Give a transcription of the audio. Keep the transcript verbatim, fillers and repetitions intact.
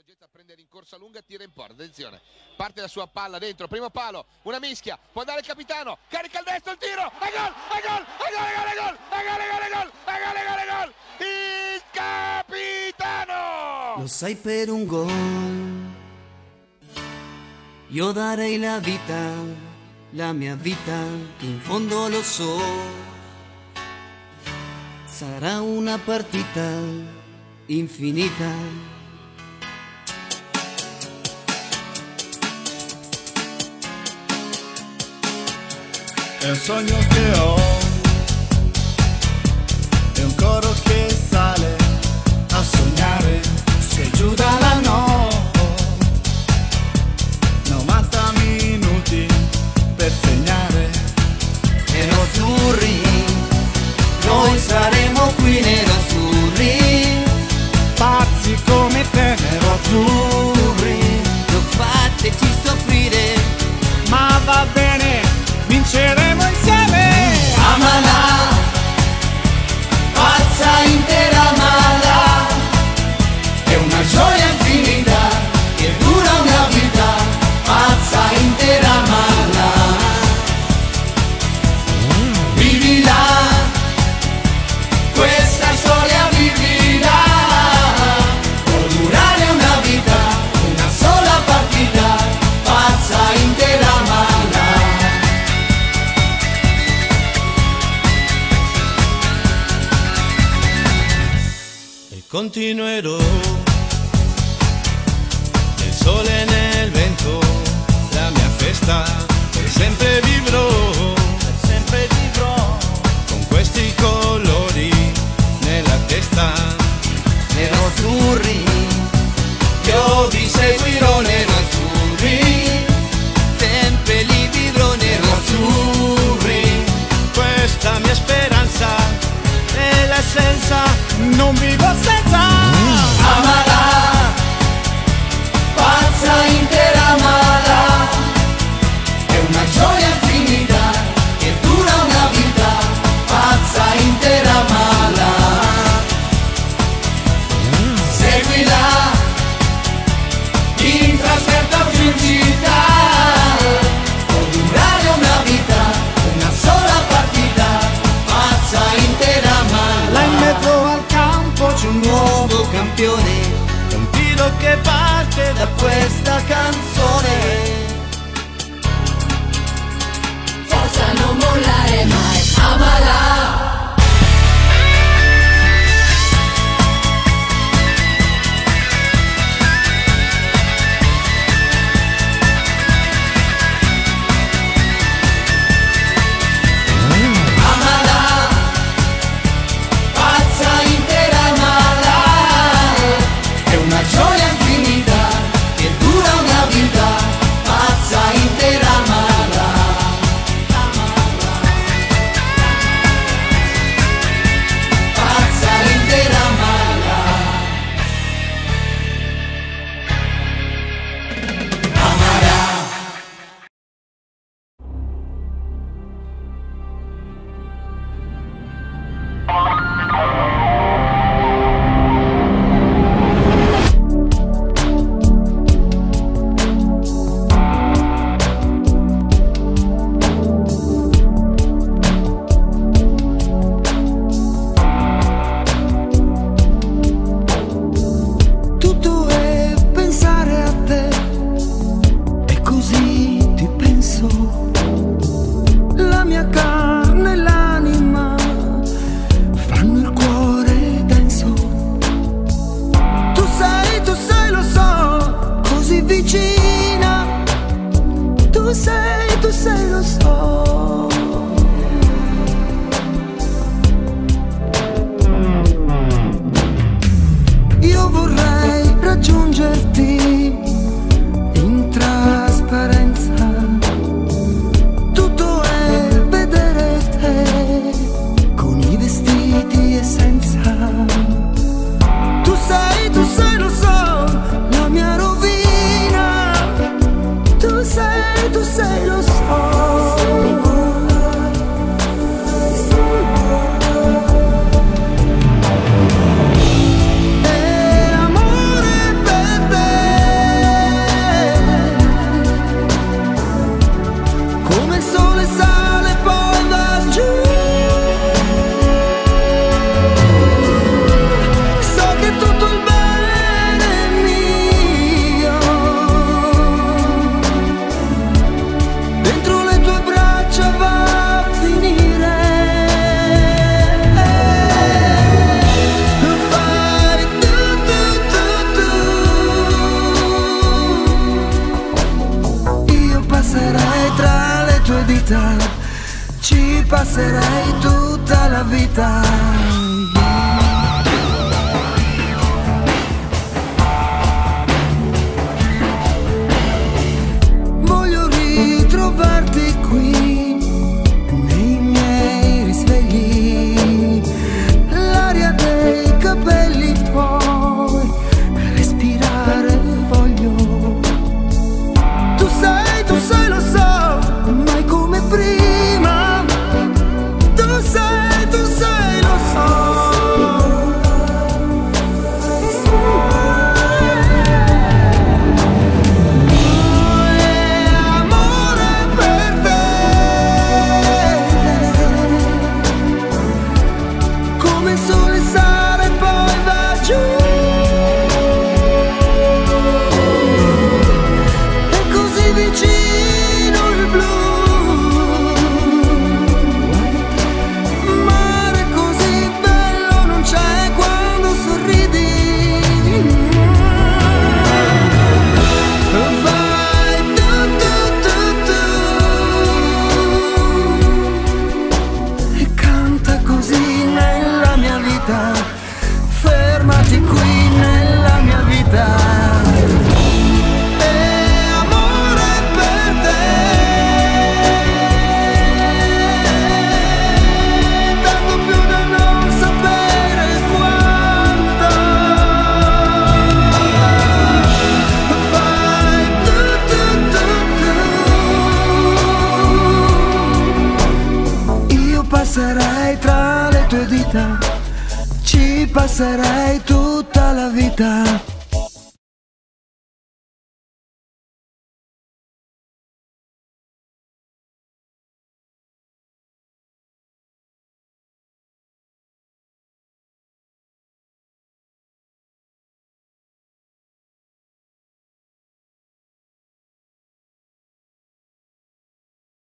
saggezza a prendere in corsa lunga, tira in porta, attenzione, parte la sua palla dentro, primo palo, una mischia, può andare il capitano, carica il destro, il tiro, e gol, e gol, e gol, e gol, e gol, e gol, e gol, e gol, e gol, e gol, e gol, il capitano! Lo sai, per un gol io darei la vita, la mia vita, in fondo lo so, sarà una partita infinita. È un sogno che ho, è un coro che sale a sognare, se giù dalla notte, novanta minuti per segnare. Nerazzurri, noi saremo qui nerazzurri, Pazzi come te, nerazzurri, non fateci soffrire, ma va bene, vinceremo insieme. amala, pazza intera mala, è una gioia infinita che dura una vita, pazza intera mala, vivila, questa storia vivila, può durare una vita, una sola partita, pazza intera mala. Continuerò nel sole e nel vento, la mia festa per sempre vivrò, per sempre vivrò, con questi colori nella testa. Nerazzurri, io vi seguirò nerazzurri, sempre li vivrò nerazzurri, Questa mia speranza è l'essenza, non vivo senza. amala, pazza intera mala, è una gioia infinita che dura una vita, pazza intera mala, seguila, in trasferta o in città, può durare una vita, una sola partita, pazza intera mala. Là in mezzo al campo c'è un nuovo Campione è un tiro che parte da da questa canzone, Forza, non mollare mai, amala. amala, pazza intera mala, è una gioia infinita che dura una vita, pazza intera mala, vita, ci passerei tutta la vita. Voglio ritrovarti qui nei miei risvegli, l'aria dei capelli tuoi, respirare voglio. Tu sai, tu sai, lo so, mai come prima. Tu sai, tu sai, lo so. Fermati qui nella mia vita. E amore per te, tanto più da non sapere quanto. Fai tu tu tu tu. Io passerei tra le tue dita, ci passerei tutta la vita.